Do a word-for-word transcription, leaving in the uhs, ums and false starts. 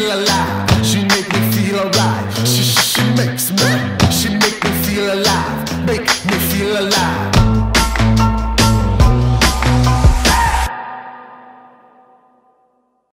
feel alive. She make me feel alright. She, she makes me, she make me feel alive. Make me feel alive.